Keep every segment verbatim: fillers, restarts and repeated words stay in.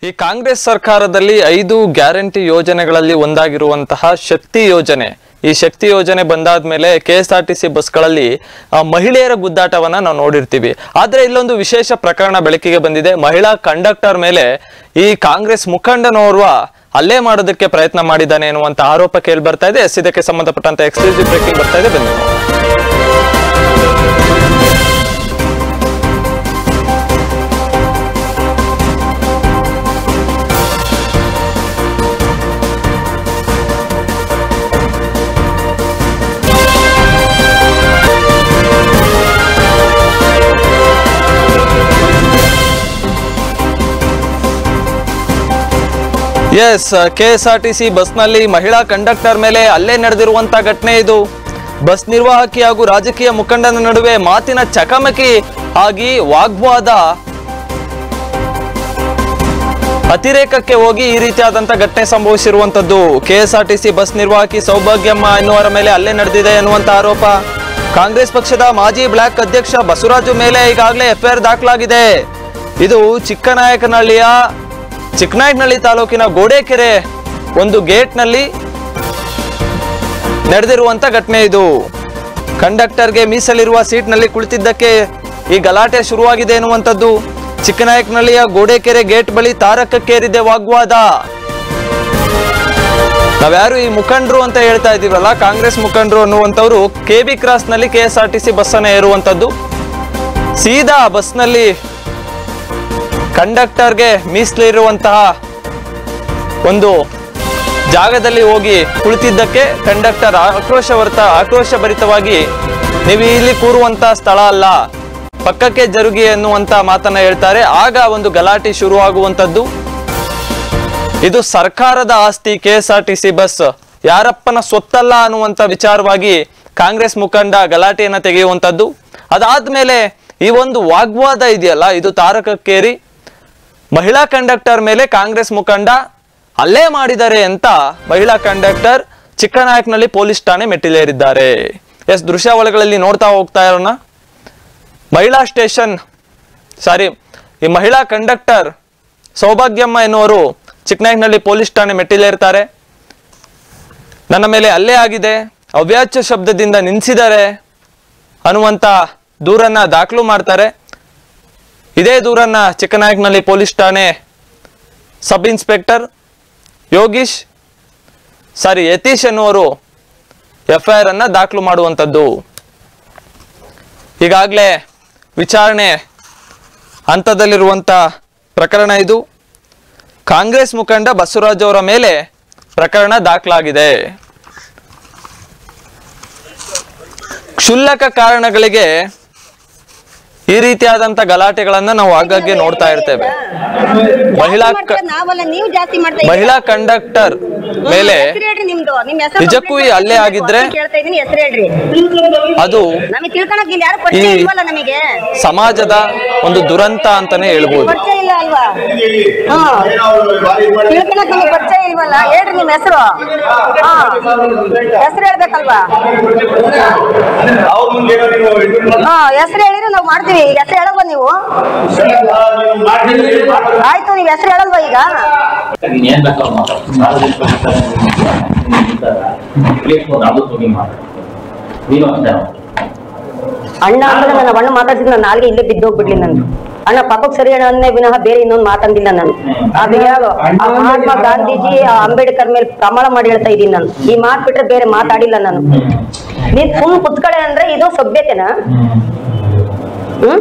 ಈ ಕಾಂಗ್ರೆಸ್ ಸರ್ಕಾರದಲ್ಲಿ ಐದು ಗ್ಯಾರಂಟಿ ಯೋಜನೆಗಳಲ್ಲಿ ಒಂದಾಗಿರುವಂತಹ ಶಕ್ತಿ ಯೋಜನೆ ಈ ಶಕ್ತಿ ಯೋಜನೆ ಬಂದಾದ್ಮೇಲೆ ಕೆಎಸ್ಆರ್ಟಿಸಿ ಬಸ್ಗಳಲ್ಲಿ ಮಹಿಳೆಯರ ಗುದ್ದಾಟವನ್ನ ನಾವು ನೋಡಿರ್ತೀವಿ. ಆದ್ರೆ ಇಲ್ಲೊಂದು ವಿಶೇಷ ಪ್ರಕರಣ ಬೆಳಕಿಗೆ ಬಂದಿದೆ. ಮಹಿಳಾ ಕಂಡಕ್ಟರ್ ಮೇಲೆ ಈ ಕಾಂಗ್ರೆಸ್ ಮುಖಂಡನೋರ್ವ ಹಲ್ಲೆ ಮಾಡೋದಕ್ಕೆ ಪ್ರಯತ್ನ ಮಾಡಿದ್ದಾನೆ ಎನ್ನುವಂತ ಆರೋಪ ಕೇಳಿ ಬರ್ತಾ ಇದೆ. ಇದಕ್ಕೆ ಸಂಬಂಧಪಟ್ಟಂತ ಎಕ್ಸ್ಕ್ಲೂಸಿವ್ ಬ್ರೇಕಿಂಗ್ ಬರ್ತಾ ಇದೆ, ಬನ್ನಿ. ಎಸ್, ಕೆಎಸ್ಆರ್ಟಿಸಿ ಬಸ್ನಲ್ಲಿ ಮಹಿಳಾ ಕಂಡಕ್ಟರ್ ಮೇಲೆ ಹಲ್ಲೆ ನಡೆದಿರುವಂತಹ ಘಟನೆ ಇದು. ಬಸ್ ನಿರ್ವಾಹಕಿ ಹಾಗೂ ರಾಜಕೀಯ ಮುಖಂಡನ ನಡುವೆ ಮಾತಿನ ಚಕಮಕಿ ಆಗಿ ವಾಗ್ವಾದ ಅತಿರೇಕಕ್ಕೆ ಹೋಗಿ ಈ ರೀತಿಯಾದಂತ ಘಟನೆ ಸಂಭವಿಸಿರುವಂತದ್ದು. ಕೆಎಸ್ಆರ್ಟಿಸಿ ಬಸ್ ನಿರ್ವಾಹಕಿ ಸೌಭಾಗ್ಯಮ್ಮ ಎನ್ನುವರ ಮೇಲೆ ಹಲ್ಲೆ ನಡೆದಿದೆ ಎನ್ನುವಂತ ಆರೋಪ. ಕಾಂಗ್ರೆಸ್ ಪಕ್ಷದ ಮಾಜಿ ಬ್ಲಾಕ್ ಅಧ್ಯಕ್ಷ ಬಸವರಾಜು ಮೇಲೆ ಈಗಾಗಲೇ ಎಫ್ಐಆರ್ ದಾಖಲಾಗಿದೆ. ಇದು ಚಿಕ್ಕನಾಯಕನಹಳ್ಳಿಯ ಚಿಕ್ಕನಾಯಕನಹಳ್ಳಿ ತಾಲೂಕಿನ ಗೋಡೆಕೆರೆ ಒಂದು ಗೇಟ್ ನಲ್ಲಿ ನಡೆದಿರುವಂತ ಘಟನೆ ಇದು. ಕಂಡಕ್ಟರ್ಗೆ ಮೀಸಲಿರುವ ಸೀಟ್ ನಲ್ಲಿ ಕುಳಿತಿದ್ದಕ್ಕೆ ಈ ಗಲಾಟೆ ಶುರುವಾಗಿದೆ ಎನ್ನುವಂಥದ್ದು. ಚಿಕ್ಕನಾಯಕನಹಳ್ಳಿಯ ಗೋಡೆಕೆರೆ ಗೇಟ್ ಬಳಿ ತಾರಕಕ್ಕೇರಿದೆ ವಾಗ್ವಾದ. ನಾವ್ಯಾರು ಈ ಮುಖಂಡರು ಅಂತ ಹೇಳ್ತಾ ಇದೀವಲ್ಲ, ಕಾಂಗ್ರೆಸ್ ಮುಖಂಡರು ಅನ್ನುವಂಥವ್ರು ಕೆ ಬಿ ಕ್ರಾಸ್ ನಲ್ಲಿ ಕೆಎಸ್ಆರ್ಟಿಸಿ ಬಸ್ ಅನ್ನ ಏರುವಂತದ್ದು. ಸೀದಾ ಬಸ್ ನಲ್ಲಿ ಕಂಡಕ್ಟರ್ಗೆ ಮೀಸಲಿರುವಂತಹ ಒಂದು ಜಾಗದಲ್ಲಿ ಹೋಗಿ ಕುಳಿತಿದ್ದಕ್ಕೆ ಕಂಡಕ್ಟರ್ ಆಕ್ರೋಶವರ್ತ ಆಕ್ರೋಶಭರಿತವಾಗಿ ನೀವು ಇಲ್ಲಿ ಕೂರುವಂತಹ ಸ್ಥಳ ಅಲ್ಲ, ಪಕ್ಕಕ್ಕೆ ಜರುಗಿ ಎನ್ನುವಂತ ಮಾತನ್ನ ಹೇಳ್ತಾರೆ. ಆಗ ಒಂದು ಗಲಾಟೆ ಶುರುವಾಗುವಂತದ್ದು. ಇದು ಸರ್ಕಾರದ ಆಸ್ತಿ ಕೆಎಸ್ಆರ್ಟಿಸಿ ಬಸ್, ಯಾರಪ್ಪನ ಸೊತ್ತಲ್ಲ ಅನ್ನುವಂತ ವಿಚಾರವಾಗಿ ಕಾಂಗ್ರೆಸ್ ಮುಖಂಡ ಗಲಾಟೆಯನ್ನ ತೆಗೆಯುವಂತದ್ದು. ಅದಾದ್ಮೇಲೆ ಈ ಒಂದು ವಾಗ್ವಾದ ಇದೆಯಲ್ಲ, ಇದು ತಾರಕಕ್ಕೇರಿ ಮಹಿಳಾ ಕಂಡಕ್ಟರ್ ಮೇಲೆ ಕಾಂಗ್ರೆಸ್ ಮುಖಂಡ ಹಲ್ಲೆ ಮಾಡಿದ್ದಾರೆ ಅಂತ ಮಹಿಳಾ ಕಂಡಕ್ಟರ್ ಚಿಕ್ಕನಾಯಕನಹಳ್ಳಿ ಪೊಲೀಸ್ ಠಾಣೆ ಮೆಟ್ಟಿಲೇರಿದ್ದಾರೆ. ಎಸ್, ದೃಶ್ಯಾವಳಿಗಳಲ್ಲಿ ನೋಡ್ತಾ ಹೋಗ್ತಾ ಇರೋಣ. ಮಹಿಳಾ ಸ್ಟೇಷನ್ ಸಾರಿ ಈ ಮಹಿಳಾ ಕಂಡಕ್ಟರ್ ಸೌಭಾಗ್ಯಮ್ಮ ಎನ್ನುವರು ಚಿಕ್ಕನಾಯಕನಹಳ್ಳಿ ಪೊಲೀಸ್ ಠಾಣೆ ಮೆಟ್ಟಿಲೇರ್ತಾರೆ. ನನ್ನ ಮೇಲೆ ಹಲ್ಲೆ ಆಗಿದೆ, ಅವ್ಯಾಚ್ಯ ಶಬ್ದದಿಂದ ನಿಂದಿಸಿದ್ದಾರೆ ಅನ್ನುವಂತ ದೂರನ್ನ ದಾಖಲು ಮಾಡ್ತಾರೆ. ಇದೇ ದೂರನ್ನ ಚಿಕ್ಕನಾಯಕನಹಳ್ಳಿ ಪೊಲೀಸ್ ಠಾಣೆ sub inspector Yogish sorry Yatish ಎನ್ನುವರು ಎಫ್ಐಆರ್ ಅನ್ನ ದಾಖಲು ಮಾಡುವಂಥದ್ದು. ಈಗಾಗಲೇ ವಿಚಾರಣೆ ಹಂತದಲ್ಲಿರುವಂತ ಪ್ರಕರಣ ಇದು. ಕಾಂಗ್ರೆಸ್ ಮುಖಂಡ ಬಸವರಾಜ್ ಅವರ ಮೇಲೆ ಪ್ರಕರಣ ದಾಖಲಾಗಿದೆ. ಕ್ಷುಲ್ಲಕ ಕಾರಣಗಳಿಗೆ ಈ ರೀತಿಯಾದಂತ ಗಲಾಟೆಗಳನ್ನ ನಾವು ಆಗಾಗ್ಗೆ ನೋಡ್ತಾ ಇರ್ತೇವೆ. ಮಹಿಳಾ ಮಹಿಳಾ ಕಂಡಕ್ಟರ್ ಮೇಲೆ ನಿಜಕ್ಕೂ ಈ ಹಲ್ಲೆ ಆಗಿದ್ರೆ ಅದು ಈ ಸಮಾಜದ ಒಂದು ದುರಂತ ಅಂತಾನೆ ಹೇಳ್ಬೋದು. ನಾವು ಮಾಡ್ತೀವಿ. ಈಗ ಹೆಸರು ಹೇಳಲ್ವಾ ನೀವು? ಆಯ್ತು, ನೀವು ಹೆಸರು ಹೇಳಲ್ವಾ ಈಗ? ಅಣ್ಣ ಅಂದ್ರೆ ನನ್ನ ಅಣ್ಣ ಮಾತಾಡ್ತಿದ್ ನಾನು ನಾಲ್ಗೆ ಇಲ್ಲೇ ಬಿದ್ದೋಗ್ಬಿಡ್ಲಿ. ನಾನು ಅಣ್ಣ ಪಾಪಕ್ ಸರಿ ಅಣ್ಣ ಅನ್ನೇ ವಿನಃ ಬೇರೆ ಇನ್ನೊಂದು ಮಾತಂದಿಲ್ಲ ನಾನು. ಮಹಾತ್ಮ ಗಾಂಧೀಜಿ ಅಂಬೇಡ್ಕರ್ ಮೇಲೆ ಪ್ರಮಾಣ ಮಾಡಿ ಹೇಳ್ತಾ ಇದ್ದೀನಿ ನಾನು. ಈ ಮಾತ್ ಬಿಟ್ರೆ ಬೇರೆ ಮಾತಾಡಿಲ್ಲ ನಾನು. ನೀನ್ ಸುಮ್ ಕುತ್ಕಳೆ ಅಂದ್ರೆ ಇದು ಸಭ್ಯತೆನಾ? ಹ್ಮ್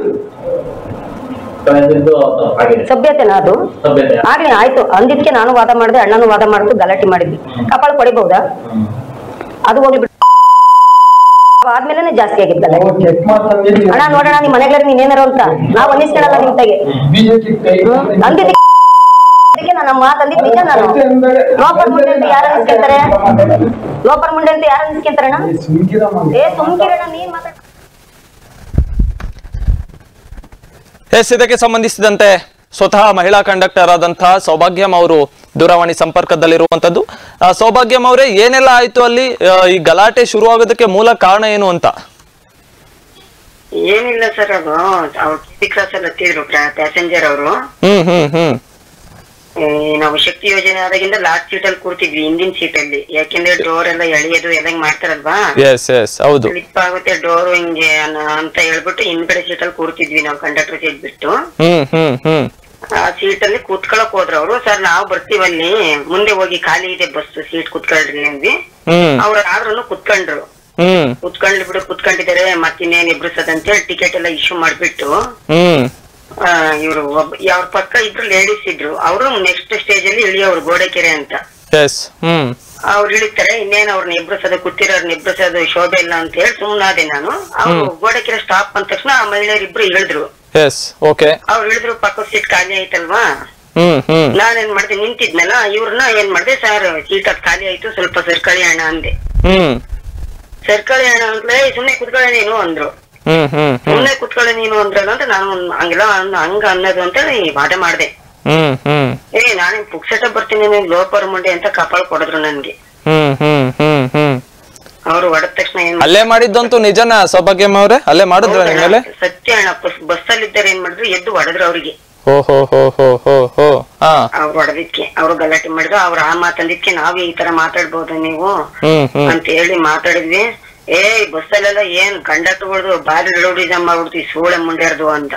ಸಭ್ಯತೆನಾ ಅದು? ಆಗ್ಲಿ, ಆಯ್ತು. ಅಂದಿದ್ಕೆ ನಾನು ವಾದ ಮಾಡಿದೆ, ಅಣ್ಣನು ವಾದ ಮಾಡಿದ್ದು, ಗಲಾಟೆ ಮಾಡಿದ್ವಿ. ಕಪಾಳ ಕೊಡಿಬಹುದಾ? ಅದು ಹೋಗ್ಲಿ ಆದ್ಮೇಲೆ ಜಾಸ್ತಿ ಆಗಿದ್ದಲ್ಲ. ಅಣ್ಣ ನೋಡೋಣ ನಿಮ್ ಮನೆಗಳಲ್ಲಿ ನೀನೇನಾರು ಅಂತ ನಾವ್ ಅನ್ನಿಸ್ಕೊಳ್ಳಲ್ಲ ನಿಮ್ ತೆಗೆ ಅಂದಿದ್ದಕ್ಕೆ ನನ್ನ ಮಾತು ಅಂದಿದ್ ನಿಜ. ನಾನು ಲೋಪರ್ ಮುಂಡೆ ಅಂತ ಯಾರು ಅನ್ನಿಸ್ಕೊಂತಾರೆ? ಲೋಪರ್ ಮುಂಡೆ ಅಂತ ಯಾರು ಅನ್ನಿಸ್ಕೊಂತಾರಣ್ಣ? ಏ ಸುಮ್ಕಿರಣ, ನೀನ್ ಮಾತಾಡ. ಎಸ್, ಇದಕ್ಕೆ ಸಂಬಂಧಿಸಿದಂತೆ ಸ್ವತಃ ಮಹಿಳಾ ಕಂಡಕ್ಟರ್ ಆದಂತಹ ಸೌಭಾಗ್ಯಂ ಅವರು ದೂರವಾಣಿ ಸಂಪರ್ಕದಲ್ಲಿರುವಂತದ್ದು. ಸೌಭಾಗ್ಯಂ ಅವರೇ, ಏನೆಲ್ಲ ಆಯ್ತು ಅಲ್ಲಿ? ಈ ಗಲಾಟೆ ಶುರುವಾಗೋದಕ್ಕೆ ಮೂಲ ಕಾರಣ ಏನು ಅಂತ? ಏನಿಲ್ಲ ಸರ್, ಅದು ಅವ್ರು ಕ್ರಾಸ್ ಅಲ್ಲಿ ಹತ್ತಿದ್ರು ಪ್ಯಾಸೆಂಜರ್ ಅವರು. ಹ್ಮ್ ಹ್ಮ್ ಹ್ಮ್ ನಾವು ಶಕ್ತಿ ಯೋಜನೆ ಆದಾಗಿಂದ ಲಾಸ್ಟ್ ಸೀಟ್ ಅಲ್ಲಿ ಕೂರ್ತಿದ್ವಿ, ಹಿಂದಿನ ಸೀಟ್ ಅಲ್ಲಿ. ಯಾಕೆಂದ್ರೆ ಡೋರ್ ಎಲ್ಲ ಎಳೆಯೋದು ಎಲ್ಲ ಮಾಡ್ತಾರಲ್ವಾ, ಸ್ಲಿಪ್ ಆಗುತ್ತೆ ಡೋರ್ ಹಿಂಗೆ ಅಂತ ಹೇಳ್ಬಿಟ್ಟು ಹಿಂದ್ಗಡೆ ಸೀಟ್ ಅಲ್ಲಿ ಕೂರ್ತಿದ್ವಿ ನಾವು, ಕಂಡಕ್ಟರ್ ಸೀಟ್ ಬಿಟ್ಟು. ಆ ಸೀಟ್ ಅಲ್ಲಿ ಕೂತ್ಕೊಳಕ್ ಹೋದ್ರು ಅವರು. ಸರ್ ನಾವು ಬರ್ತೀವಲ್ಲಿ, ಮುಂದೆ ಹೋಗಿ ಖಾಲಿ ಇದೆ ಬಸ್, ಸೀಟ್ ಕುತ್ಕೊಳ್ರಿ ಅಂದ್ವಿ. ಅವ್ರ ಆದ್ರೂ ಕುತ್ಕೊಂಡ್ರು. ಕುತ್ಕೊಂಡ್ ಬಿಡು ಕುತ್ಕೊಂಡಿದ್ದಾರೆ, ಮತ್ತಿನ್ನೇನ್ ಎಬ್ರಿಸೋದಂತ ಹೇಳಿ ಟಿಕೆಟ್ ಎಲ್ಲ ಇಶ್ಯೂ ಮಾಡ್ಬಿಟ್ಟು ಇವ್ರು ಒಬ್ಬ ಅವ್ರ ಪಕ್ಕ ಇಬ್ರು ಲೇಡೀಸ್ ಇದ್ರು. ಅವರು ನೆಕ್ಸ್ಟ್ ಸ್ಟೇಜ್ ಅಲ್ಲಿ ಇಳಿಯೋರು, ಗೋಡೆಕೆರೆ ಅಂತ. ಅವ್ರು ಇಳಿತಾರೆ, ಇನ್ನೇನ್ ಅವ್ರನ್ನ ಎಬ್ರಿಸೋದು, ಕೂತಿರೋರ್ನ ಎಬ್ರಿಸೋದು ಶೋಭೆ ಇಲ್ಲ ಅಂತ ಹೇಳಿ ಸುಮ್ನಾದೆ ನಾನು. ಅವ್ರು ಗೋಡೆಕೆರೆ ಸ್ಟಾಪ್ ಅಂದ ತಕ್ಷಣ ಆ ಮಹಿಳೆಯರಿಬ್ರು ಇಳಿದ್ರು. ಅವ್ರು ಇಳಿದ್ರು, ಪಕ್ಕ ಸೀಟ್ ಖಾಲಿ ಆಯ್ತಲ್ವಾ. ನಾನೇನ್ ಮಾಡ್ದೆ, ನಿಂತಿದ್ನಲ್ಲ, ಇವ್ರನ್ನ ಏನ್ ಮಾಡ್ದೆ, ಸರ್ ಸೀಟ್ ಅದ್ ಖಾಲಿ ಆಯ್ತು, ಸ್ವಲ್ಪ ಸರ್ಕಳಿ ಅಣ್ಣ ಅಂದೆ. ಸರ್ಕಳಿ ಅಣ್ಣ ಅಂತಲೇ ಸುಮ್ನೆ ಕುತ್ಕೊಳ್ಳ ನೀನು ಅಂದ್ರು. ಸುಮ್ನೆ ಕುತ್ಕೊಳ್ಳ ನೀನು ಅಂದ್ರಲ್ಲ ಅಂತ ನಾನು ಹಂಗೆಲ್ಲ ಹಂಗ ಅನ್ನೋದು ಅಂತ ವಾದ ಮಾಡ್ದೆ. ಏ ನಾನೇನ್ ಪುಕ್ಸಟ ಬರ್ತೀನಿ ಲೋಪರ್ ಮುಂಡೆ ಅಂತ ಕಪಾಳ ಕೊಡಿದ್ರು ನನ್ಗೆ. ಅವ್ರು ಹೊಡೆದ ತಕ್ಷಣ ಏನ್ ಅಲ್ಲೇ ಮಾಡಿದ್ದಂತೂ ನಿಜನಾ ಸೌಭಾಗ್ಯಮ್ಮ ಅವ್ರೆ? ಅಲ್ಲೇ ಮಾಡಿದ್ರ ನಿಮ್ಮಲ್ಲಿ? ಸತ್ಯ ಅಣ್ಣ, ಬಸ್ ಅಲ್ಲಿ ಇದ್ದಾರೆ ಏನ್ ಮಾಡಿದ್ರು, ಎದ್ದು ಹೊಡೆದ್ರು ಅವ್ರಿಗೆ. ಅವ್ರು ಹೊಡೆದಿದ್ಕೆ, ಅವ್ರು ಗಲಾಟೆ ಮಾಡಿದ್ರು. ಅವ್ರ ಆ ಮಾತಂದಿದ್ಕೆ ನಾವ್ ಈ ತರ ಮಾತಾಡ್ಬೋದು ನೀವು ಅಂತ ಹೇಳಿ ಮಾತಾಡಿದ್ವಿ. ಏ ಬಸ್ಸಲ್ಲೆಲ್ಲ ಏನ್ ಕಂಡಕ್ಟರ್ಗಳು ಬಾರಿ ರೌಡಿಸಮ್ ಮಾಡ್ಬಿಡ್ತೀವಿ, ಸೂಳೆ ಮುಂಡ್ಯಾರ್ದು ಅಂತ.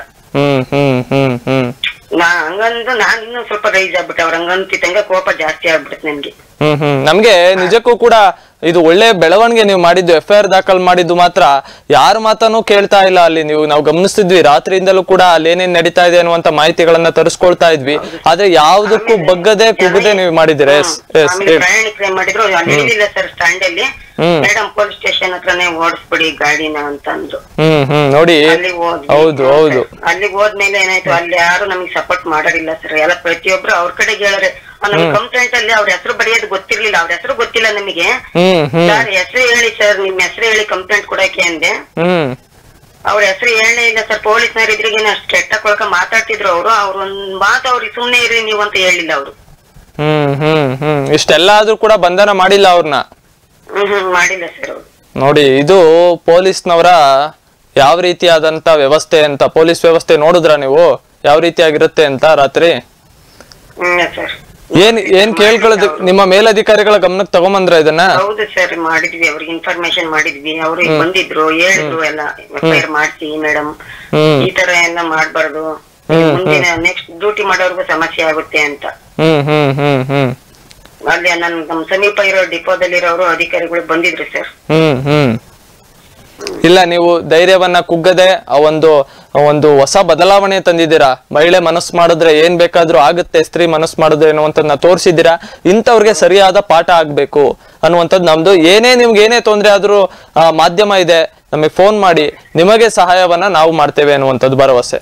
ನಾ ಹಂಗಂದು ನಾನ್ ಇನ್ನೂ ಸ್ವಲ್ಪ ರೈಸ್ ಆಗ್ಬಿಟ್ಟೆ. ಅವ್ರ ಹಂಗಂತಿದ್ದಂಗ ಕೋಪ ಜಾಸ್ತಿ ಆಗ್ಬಿಡುತ್ತೆ ನನ್ಗೆ. ಹ್ಮ್ ಹ್ಮ್ ನಮ್ಗೆ ನಿಜಕ್ಕೂ ಕೂಡ ಇದು ಒಳ್ಳೆ ಬೆಳವಣಿಗೆ ನೀವು ಮಾಡಿದ್ದು. ಎಫ್ ಐ ಆರ್ ದಾಖಲ್ ಮಾಡಿದ್ದು ಮಾತ್ರ ಯಾರ ಮಾತನ್ನು ಕೇಳ್ತಾ ಇಲ್ಲ ಅಲ್ಲಿ. ನೀವು ನಾವು ಗಮನಿಸ್ತಿದ್ವಿ, ರಾತ್ರಿಯಿಂದಲೂ ಕೂಡ ಅಲ್ಲಿ ಏನೇನ್ ನಡೀತಾ ಇದೆ ಅನ್ನುವಂತ ಮಾಹಿತಿಗಳನ್ನ ತರಿಸ್ಕೊಳ್ತಾ ಇದ್ವಿ. ಆದ್ರೆ ಯಾವ್ದಕ್ಕೂ ಬಗ್ಗದೆ ಕುಗ್ಗದೆ ನೀವು ಮಾಡಿದಿರ. ಪ್ರಯಾಣಿಕರು ಏನ್ ಮಾಡಿದ್ರು, ಅಲ್ಲಿ ಸರ್ ಸ್ಟ್ಯಾಂಡ್ ಅಲ್ಲಿ, ಮೇಡಮ್ ಪೊಲೀಸ್ ಸ್ಟೇಷನ್ ಹತ್ರನೇ ಓಡಿಸ್ಬಿಡಿ ಗಾಡಿನ ಅಂತ ಅಂದ್ರು. ಹ್ಮ್ ಹ್ಮ್ ನೋಡಿ, ಹೌದು ಹೌದು. ಅಲ್ಲಿಗೆ ಹೋದ್ಮೇಲೆ ಏನಾಯ್ತು, ಅಲ್ಲಿ ಯಾರು ನಮಗೆ ಸಪೋರ್ಟ್ ಮಾಡೋದಿಲ್ಲ ಸರ್. ಎಲ್ಲ ಪ್ರತಿಯೊಬ್ರು ಅವ್ರ ಕಡೆಗೆ ಹೇಳರೆ. ನಮ್ಗೆ ಕಂಪ್ಲೇಂಟ್ ಅಲ್ಲಿ ಅವ್ರ ಹೆಸರು ಬರೆಯೋದು ಗೊತ್ತಿರ್ಲಿಲ್ಲ, ಅವ್ರ ಹೆಸರು ಗೊತ್ತಿಲ್ಲ ನಮಗೆ. ಸರ್ ಹೆಸರು ಹೇಳಿ ಸರ್, ನಿಮ್ ಹೆಸರು ಹೇಳಿ ಕಂಪ್ಲೇಂಟ್ ಕೊಡಕ್ಕೆ ಅಂದೆ. ಅವ್ರ ಹೆಸರು ಹೇಳೇ ಇಲ್ಲ ಸರ್. ಪೊಲೀಸ್ನವ್ರ ಇದ್ರಿಗೆ ಅಷ್ಟು ಕೆಟ್ಟ ಕೊಳಕ ಮಾತಾಡ್ತಿದ್ರು ಅವರು. ಅವ್ರ ಒಂದ್ ಮಾತು ಅವ್ರಿಗೆ ಸುಮ್ನೆ ಇರಿ ನೀವು ಅಂತ ಹೇಳಿಲ್ಲ ಅವರು. ಹ್ಮ್ ಹ್ಮ್ ಹ್ಮ್ ಇಷ್ಟೆಲ್ಲ ಆದ್ರೂ ಕೂಡ ಬಂಧನ ಮಾಡಿಲ್ಲ ಅವ್ರನ್ನ. ಹ್ಮ್ ಹ್ಮ್ ಮಾಡಿಲ್ಲ ಸರ್ ಅವ್ರು. ನೋಡಿ, ಇದು ಪೊಲೀಸ್ನವರ ಯಾವ ರೀತಿಯಾದಂತ ವ್ಯವಸ್ಥೆ ಅಂತ. ಪೊಲೀಸ್ ವ್ಯವಸ್ಥೆ ನೋಡಿದ್ರ ನೀವು ಯಾವ ರೀತಿಯಾಗಿರುತ್ತೆ ಅಂತ ರಾತ್ರಿ? ಹ್ಮ್ ಸರ್. ಏನ್ ಏನ್ ಕೇಳ್ಕೊಳ್ಳೋದು, ನಿಮ್ಮ ಮೇಲಧಿಕಾರಿಗಳ ಗಮನಕ್ಕೆ ತಗೊಂಬಂದ್ರ ಇದನ್ನ? ಹೌದು ಸರ್, ಮಾಡಿದ್ವಿ. ಅವ್ರಿಗೆ ಇನ್ಫಾರ್ಮೇಶನ್ ಮಾಡಿದ್ವಿ. ಅವ್ರು ಬಂದಿದ್ರು, ಹೇಳಿದ್ರು ಎಲ್ಲ ಎಫ್ ಐ ಆರ್ ಮಾಡ್ಸಿ ಮೇಡಮ್, ಈ ತರ ಎಲ್ಲ ಮಾಡ್ಬಾರ್ದು, ಮುಂದಿನ ನೆಕ್ಸ್ಟ್ ಡ್ಯೂಟಿ ಮಾಡೋರ್ಗು ಸಮಸ್ಯೆ ಆಗುತ್ತೆ ಅಂತ. ಹ್ಮ್ ಹ್ಮ್ ಹ್ಮ್ ಹ್ಮ್ ಅಲ್ಲಿ ನನ್ ನಮ್ ಸಮೀಪ ಇರೋ ಡಿಪೋದಲ್ಲಿರೋರು ಅಧಿಕಾರಿಗಳು ಬಂದಿದ್ರು ಸರ್. ಹ್ಮ್ ಹ್ಮ್ ಇಲ್ಲ, ನೀವು ಧೈರ್ಯವನ್ನ ಕುಗ್ಗದೆ ಆ ಒಂದು ಒಂದು ಹೊಸ ಬದಲಾವಣೆ ತಂದಿದ್ದೀರಾ. ಮಹಿಳೆ ಮನಸ್ಸು ಮಾಡಿದ್ರೆ ಏನ್ ಬೇಕಾದ್ರೂ ಆಗುತ್ತೆ, ಸ್ತ್ರೀ ಮನಸ್ಸು ಮಾಡಿದ್ರೆ ಅನ್ನುವಂಥದ್ದನ್ನ ತೋರಿಸಿದ್ದೀರಾ. ಇಂಥವ್ರಿಗೆ ಸರಿಯಾದ ಪಾಠ ಆಗ್ಬೇಕು ಅನ್ನುವಂಥದ್ದು ನಮ್ದು. ಏನೇ ನಿಮ್ಗೆ ಏನೇ ತೊಂದರೆ ಆದ್ರೂ ಮಾಧ್ಯಮ ಇದೆ, ನಮಗೆ ಫೋನ್ ಮಾಡಿ, ನಿಮಗೆ ಸಹಾಯವನ್ನ ನಾವು ಮಾಡ್ತೇವೆ ಅನ್ನುವಂಥದ್ದು ಭರವಸೆ.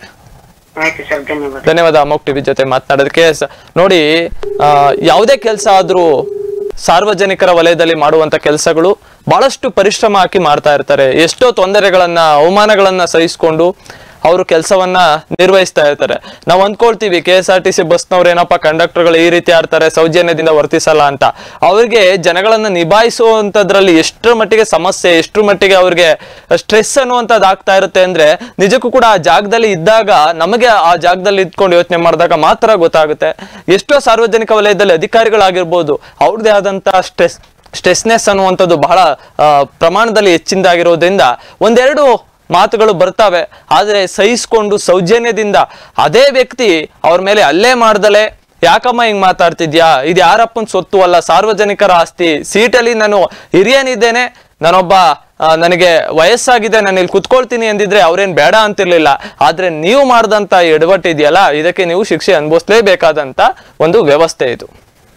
ಧನ್ಯವಾದ ಅಮೋಕ್ ಟಿವಿ ಜೊತೆ ಮಾತನಾಡೋದಕ್ಕೆ. ನೋಡಿ, ಆ ಯಾವುದೇ ಕೆಲಸ ಆದ್ರೂ ಸಾರ್ವಜನಿಕರ ವಲಯದಲ್ಲಿ ಮಾಡುವಂತ ಕೆಲಸಗಳು ಬಹಳಷ್ಟು ಪರಿಶ್ರಮ ಹಾಕಿ ಮಾಡ್ತಾ ಇರ್ತಾರೆ. ಎಷ್ಟೋ ತೊಂದರೆಗಳನ್ನ ಅವಮಾನಗಳನ್ನ ಸಹಿಸಿಕೊಂಡು ಅವರು ಕೆಲಸವನ್ನ ನಿರ್ವಹಿಸ್ತಾ ಇರ್ತಾರೆ. ನಾವು ಅಂದ್ಕೊಳ್ತೀವಿ K S R T C ಬಸ್ನವ್ರು ಏನಪ್ಪಾ ಕಂಡಕ್ಟರ್ಗಳು ಈ ರೀತಿ ಆಡ್ತಾರೆ, ಸೌಜನ್ಯದಿಂದ ವರ್ತಿಸಲ್ಲ ಅಂತ. ಅವ್ರಿಗೆ ಜನಗಳನ್ನ ನಿಭಾಯಿಸುವಂತದ್ರಲ್ಲಿ ಎಷ್ಟರ ಮಟ್ಟಿಗೆ ಸಮಸ್ಯೆ, ಎಷ್ಟರ ಮಟ್ಟಿಗೆ ಅವ್ರಿಗೆ ಸ್ಟ್ರೆಸ್ ಅನ್ನುವಂಥದ್ದು ಆಗ್ತಾ ಇರುತ್ತೆ ಅಂದ್ರೆ ನಿಜಕ್ಕೂ ಕೂಡ ಆ ಜಾಗದಲ್ಲಿ ಇದ್ದಾಗ, ನಮಗೆ ಆ ಜಾಗದಲ್ಲಿ ಇದ್ಕೊಂಡು ಯೋಚನೆ ಮಾಡಿದಾಗ ಮಾತ್ರ ಗೊತ್ತಾಗುತ್ತೆ. ಎಷ್ಟೋ ಸಾರ್ವಜನಿಕ ವಲಯದಲ್ಲಿ ಅಧಿಕಾರಿಗಳಾಗಿರ್ಬೋದು, ಅವ್ರದೇ ಆದಂತಹ ಸ್ಟ್ರೆಸ್ ಸ್ಟ್ರೆಸ್ನೆಸ್ ಅನ್ನುವಂಥದ್ದು ಬಹಳ ಪ್ರಮಾಣದಲ್ಲಿ ಹೆಚ್ಚಿಂದಾಗಿರೋದ್ರಿಂದ ಒಂದೆರಡು ಮಾತುಗಳು ಬರ್ತಾವೆ. ಆದ್ರೆ ಸಹಿಸ್ಕೊಂಡು ಸೌಜನ್ಯದಿಂದ ಅದೇ ವ್ಯಕ್ತಿ ಅವ್ರ ಮೇಲೆ ಹಲ್ಲೆ ಮಾಡ್ದಲೆ, ಯಾಕಮ್ಮ ಹಿಂಗ್ ಮಾತಾಡ್ತಿದ್ಯಾ, ಇದು ಯಾರಪ್ಪನ ಸೊತ್ತು ಅಲ್ಲ, ಸಾರ್ವಜನಿಕರ ಆಸ್ತಿ, ಸೀಟಲ್ಲಿ ನಾನು ಹಿರಿಯನಿದ್ದೇನೆ, ನಾನೊಬ್ಬ ನನಗೆ ವಯಸ್ಸಾಗಿದೆ, ನಾನು ಇಲ್ಲಿ ಕುತ್ಕೊಳ್ತೀನಿ ಅಂದಿದ್ರೆ ಅವ್ರೇನ್ ಬೇಡ ಅಂತಿರ್ಲಿಲ್ಲ. ಆದ್ರೆ ನೀವು ಮಾಡ್ದಂತ ಎಡವಟ್ಟು ಇದೆಯಲ್ಲ, ಇದಕ್ಕೆ ನೀವು ಶಿಕ್ಷೆ ಅನುಭವಿಸ್ಲೇಬೇಕಾದಂತ ಒಂದು ವ್ಯವಸ್ಥೆ ಇದು.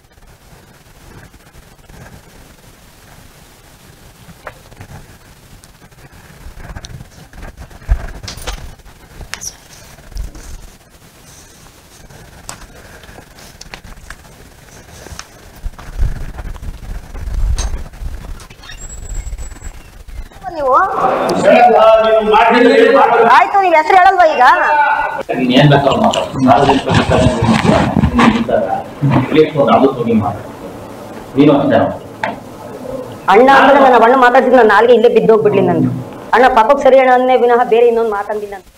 ನೀವು ಆಯ್ತು, ನೀವ್ ಹೆಸರು ಹೇಳಲ್ವಾ ಈಗ? ಅಣ್ಣ ಅಂದ್ರೆ ನನ್ನ ಅಣ್ಣ ಮಾತಾಡ್ತಿದ್ ನಾನು ನಾಲ್ಗೆ ಇಲ್ಲೇ ಬಿದ್ದೋಗ್ಬಿಡ್ಲಿ ನಂದು. ಅಣ್ಣ ಪಾಪಕ್ ಸರಿ ಅಣ್ಣ ಅನ್ನೇ ವಿನಃ ಬೇರೆ ಇನ್ನೊಂದು ಮಾತಾಡಿಲ್ಲ.